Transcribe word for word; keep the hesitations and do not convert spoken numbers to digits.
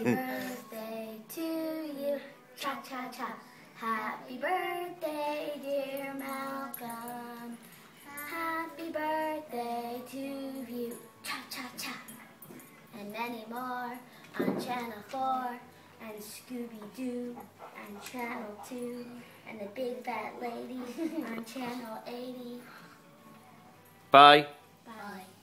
birthday to you. Cha cha cha. Happy birthday, dear Malcolm. Happy birthday to you. Cha cha cha. And many more on Channel four and Scooby-Doo and Channel two and the Big Fat Lady on Channel eighty. Bye. Bye.